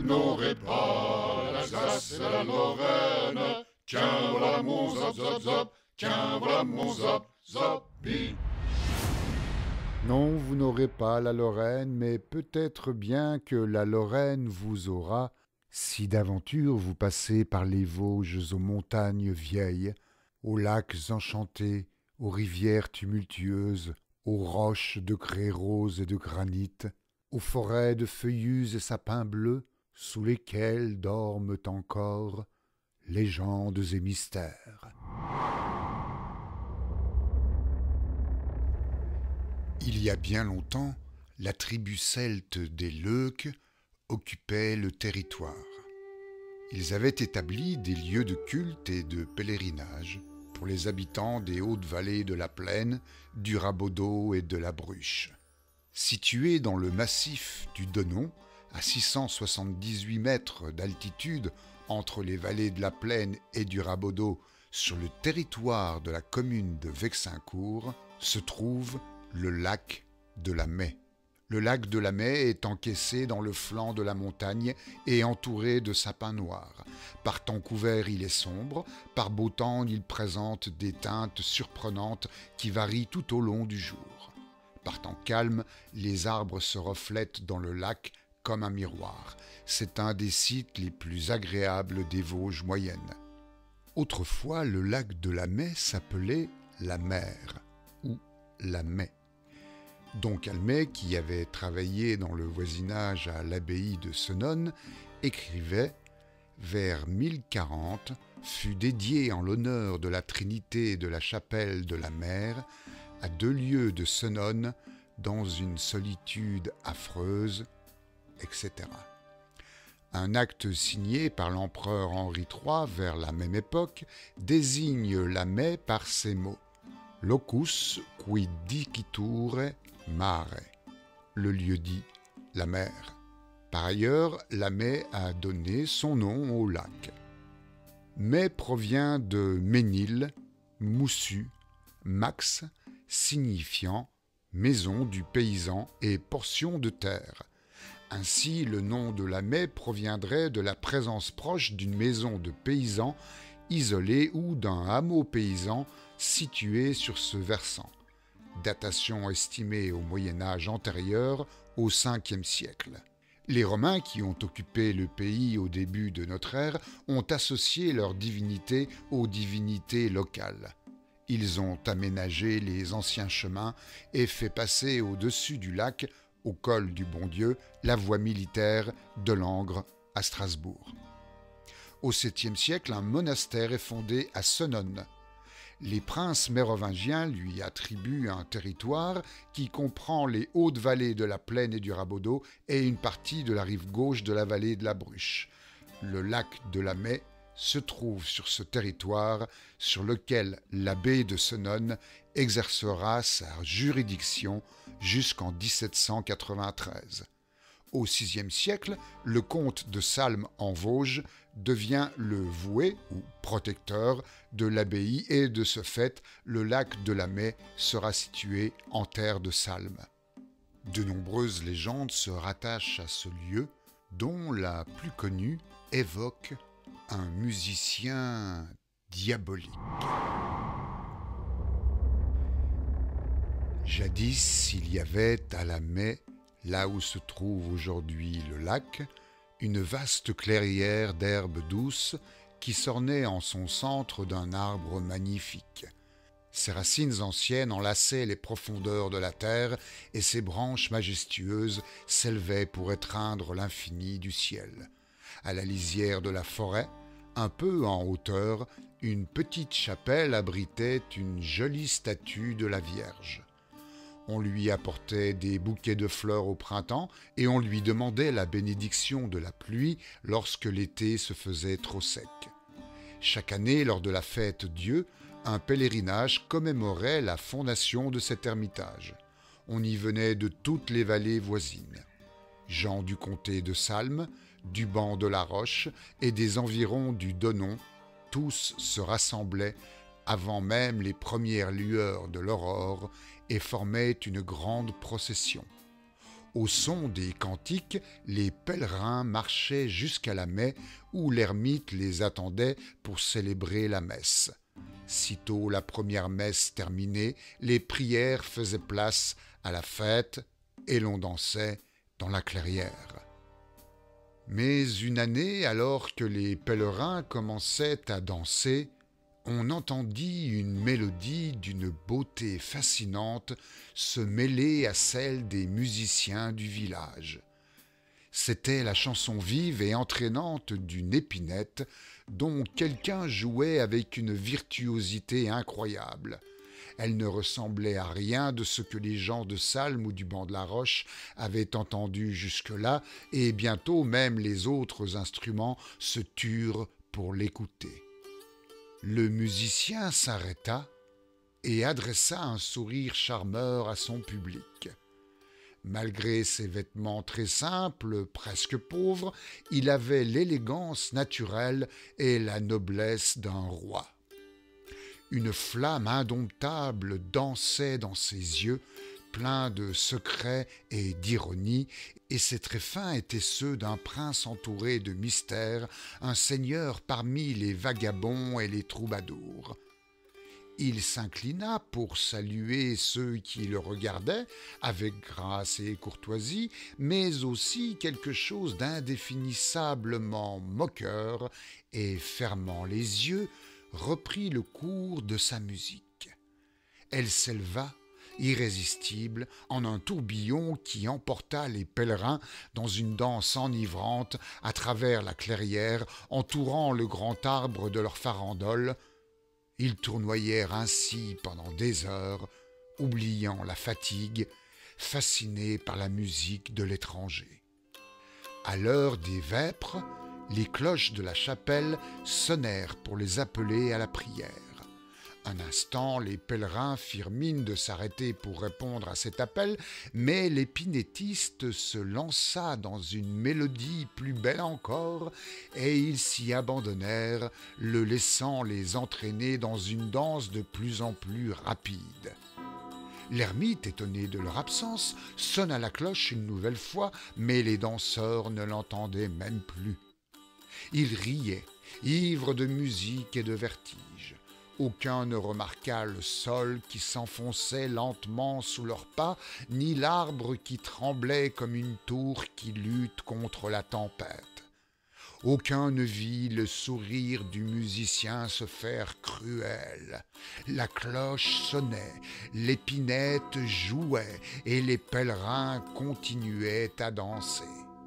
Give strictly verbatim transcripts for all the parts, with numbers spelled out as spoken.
vous n'aurez pas l'Alsace et la Lorraine. Tiens, voilà mon zop, zop, zop. Tiens, voilà mon zop, zopi. Non, vous n'aurez pas la Lorraine, mais peut-être bien que la Lorraine vous aura, si d'aventure vous passez par les Vosges aux montagnes vieilles, aux lacs enchantés, aux rivières tumultueuses, aux roches de craie rose et de granit, aux forêts de feuillus et sapins bleus, sous lesquels dorment encore légendes et mystères. Il y a bien longtemps, la tribu celte des Leuques occupait le territoire. Ils avaient établi des lieux de culte et de pèlerinage pour les habitants des hautes vallées de la Plaine, du Rabodeau et de la Bruche. Situés dans le massif du Donon, à six cent soixante-dix-huit mètres d'altitude entre les vallées de la Plaine et du Rabodeau, sur le territoire de la commune de Vexincourt, se trouve le lac de la Mai. Le lac de la Mai est encaissé dans le flanc de la montagne et entouré de sapins noirs. Par temps couvert, il est sombre. Par beau temps, il présente des teintes surprenantes qui varient tout au long du jour. Par temps calme, les arbres se reflètent dans le lac comme un miroir. C'est un des sites les plus agréables des Vosges moyennes. Autrefois, le lac de la Mai s'appelait la Mer ou la Mai. Don Calmet, qui avait travaillé dans le voisinage à l'abbaye de Senones, écrivait « Vers mille quarante fut dédié en l'honneur de la Trinité de la chapelle de la Mer à deux lieues de Senones dans une solitude affreuse, et cetera » Un acte signé par l'empereur Henri trois vers la même époque désigne la Mai par ces mots « Locus qui dicitur mare », le lieu dit la mer. Par ailleurs, la Mai a donné son nom au lac. Mai provient de Ménil, moussu, max, signifiant maison du paysan et portion de terre. Ainsi, le nom de la Mai proviendrait de la présence proche d'une maison de paysans isolée ou d'un hameau paysan situé sur ce versant. Datation estimée au Moyen-Âge antérieur au cinquième siècle. Les Romains qui ont occupé le pays au début de notre ère ont associé leur divinité aux divinités locales. Ils ont aménagé les anciens chemins et fait passer au-dessus du lac, au col du Bon-Dieu, la voie militaire de Langres à Strasbourg. Au septième siècle, un monastère est fondé à Senones. Les princes mérovingiens lui attribuent un territoire qui comprend les hautes vallées de la Plaine et du Rabodeau et une partie de la rive gauche de la vallée de la Bruche. Le lac de la Mai se trouve sur ce territoire sur lequel l'abbé de Senones exercera sa juridiction jusqu'en dix-sept cent quatre-vingt-treize. Au sixième siècle, le comte de Salm en Vosges devient le voué ou protecteur de l'abbaye et de ce fait, le lac de la Mai sera situé en terre de Salm. De nombreuses légendes se rattachent à ce lieu, dont la plus connue évoque un musicien diabolique. Jadis, il y avait à la Mai, là où se trouve aujourd'hui le lac, une vaste clairière d'herbes douces qui s'ornait en son centre d'un arbre magnifique. Ses racines anciennes enlaçaient les profondeurs de la terre et ses branches majestueuses s'élevaient pour étreindre l'infini du ciel. À la lisière de la forêt, un peu en hauteur, une petite chapelle abritait une jolie statue de la Vierge. On lui apportait des bouquets de fleurs au printemps et on lui demandait la bénédiction de la pluie lorsque l'été se faisait trop sec. Chaque année, lors de la fête Dieu, un pèlerinage commémorait la fondation de cet ermitage. On y venait de toutes les vallées voisines. Gens du comté de Salm, du banc de la Roche et des environs du Donon, tous se rassemblaient avant même les premières lueurs de l'aurore et formaient une grande procession. Au son des cantiques, les pèlerins marchaient jusqu'à la Mai où l'ermite les attendait pour célébrer la messe. Sitôt la première messe terminée, les prières faisaient place à la fête et l'on dansait dans la clairière. Mais une année, alors que les pèlerins commençaient à danser, on entendit une mélodie d'une beauté fascinante se mêler à celle des musiciens du village. C'était la chanson vive et entraînante d'une épinette dont quelqu'un jouait avec une virtuosité incroyable. Elle ne ressemblait à rien de ce que les gens de Salm ou du banc de la Roche avaient entendu jusque-là, et bientôt même les autres instruments se turent pour l'écouter. Le musicien s'arrêta et adressa un sourire charmeur à son public. Malgré ses vêtements très simples, presque pauvres, il avait l'élégance naturelle et la noblesse d'un roi. Une flamme indomptable dansait dans ses yeux, pleins de secrets et d'ironie, et ses traits fins étaient ceux d'un prince entouré de mystères, un seigneur parmi les vagabonds et les troubadours. Il s'inclina pour saluer ceux qui le regardaient, avec grâce et courtoisie, mais aussi quelque chose d'indéfinissablement moqueur, et fermant les yeux, reprit le cours de sa musique. Elle s'éleva, irrésistible, en un tourbillon qui emporta les pèlerins dans une danse enivrante à travers la clairière, entourant le grand arbre de leur farandole. Ils tournoyèrent ainsi pendant des heures, oubliant la fatigue, fascinés par la musique de l'étranger. À l'heure des vêpres, les cloches de la chapelle sonnèrent pour les appeler à la prière. Un instant, les pèlerins firent mine de s'arrêter pour répondre à cet appel, mais l'épinettiste se lança dans une mélodie plus belle encore, et ils s'y abandonnèrent, le laissant les entraîner dans une danse de plus en plus rapide. L'ermite, étonné de leur absence, sonna la cloche une nouvelle fois, mais les danseurs ne l'entendaient même plus. Ils riaient, ivres de musique et de vertige. Aucun ne remarqua le sol qui s'enfonçait lentement sous leurs pas, ni l'arbre qui tremblait comme une tour qui lutte contre la tempête. Aucun ne vit le sourire du musicien se faire cruel. La cloche sonnait, l'épinette jouait, et les pèlerins continuaient à danser.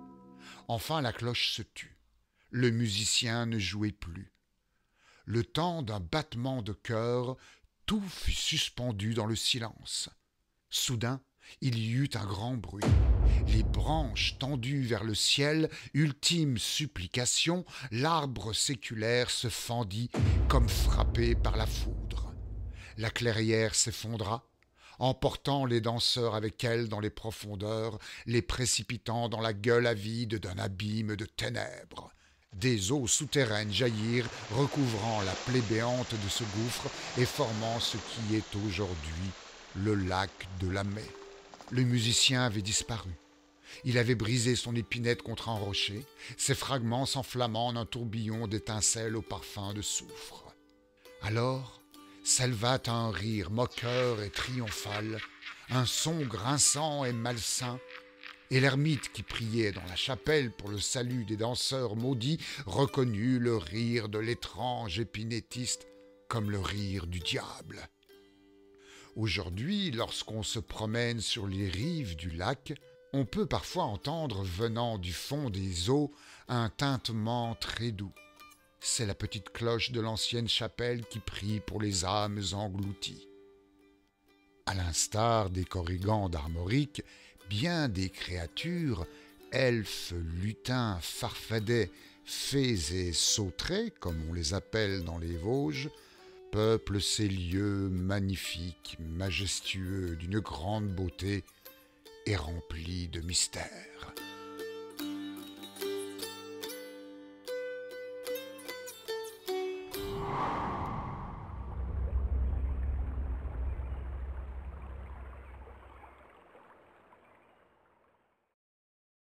Enfin la cloche se tut. Le musicien ne jouait plus. Le temps d'un battement de cœur, tout fut suspendu dans le silence. Soudain, il y eut un grand bruit. Les branches tendues vers le ciel, ultime supplication, l'arbre séculaire se fendit comme frappé par la foudre. La clairière s'effondra, emportant les danseurs avec elle dans les profondeurs, les précipitant dans la gueule avide d'un abîme de ténèbres. Des eaux souterraines jaillirent, recouvrant la plaie béante de ce gouffre et formant ce qui est aujourd'hui le lac de la Mai. Le musicien avait disparu. Il avait brisé son épinette contre un rocher, ses fragments s'enflammant en un tourbillon d'étincelles au parfum de soufre. Alors s'éleva un rire moqueur et triomphal, un son grinçant et malsain, et l'ermite qui priait dans la chapelle pour le salut des danseurs maudits reconnut le rire de l'étrange épinettiste comme le rire du diable. Aujourd'hui, lorsqu'on se promène sur les rives du lac, on peut parfois entendre venant du fond des eaux un tintement très doux. C'est la petite cloche de l'ancienne chapelle qui prie pour les âmes englouties. À l'instar des corrigans d'Armorique, bien des créatures, elfes, lutins, farfadets, fées et sauterets, comme on les appelle dans les Vosges, peuplent ces lieux magnifiques, majestueux, d'une grande beauté et remplis de mystères.